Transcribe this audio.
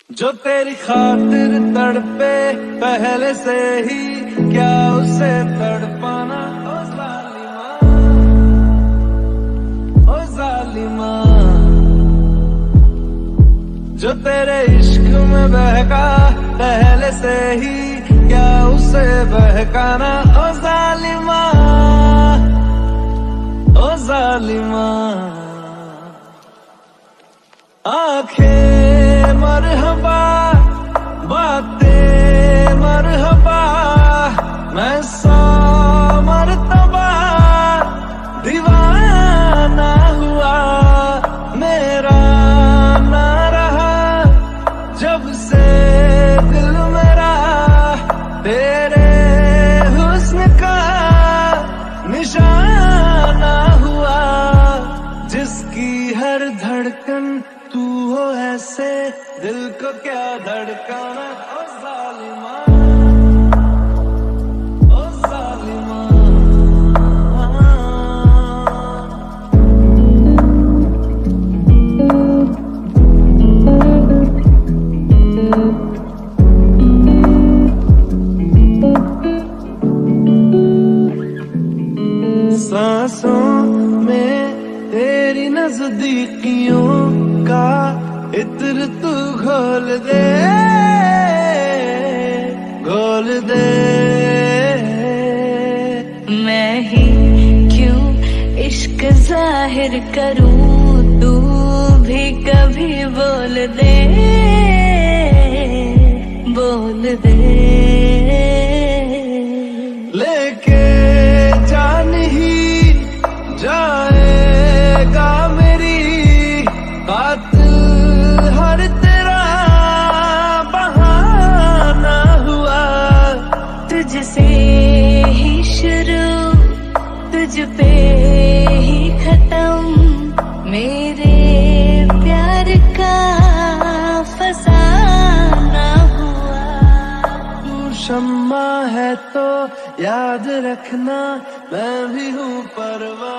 जो तेरी खातिर तड़पे पहले से ही, क्या उसे तड़पाना। ओ जालिमा, ओ जालिमा, जो तेरे इश्क में बहका पहले से ही, क्या उसे बहकाना। ओ जालिमा, ओ जालिमा, आंखें मरहबा, बातें मरहबा, मैं 100 मरतबा दीवाना हुआ, मेरा ना रहा जब से दिल मेरा तेरे हुस्न का निशाना हुआ। जिसकी हर धड़कन तू हो ऐसे, दिल को क्या धड़काना। ओ जालिमा, ओ जालिमा, सांसों में तेरी नजदीकियों का इत्र तू घोल दे, घोल दे। मैं ही क्यों इश्क जाहिर करूं, तू भी कभी बोल दे, बोल दे। लेके जान ही जाएगा मेरी, कातिल हर तेरा बहाना हुआ। तुझसे ही शुरू, तुझ पे ही खत्म, मेरे प्यार का फसाना हुआ। तू शम्मा है तो याद रखना, मैं भी हूँ परवाना।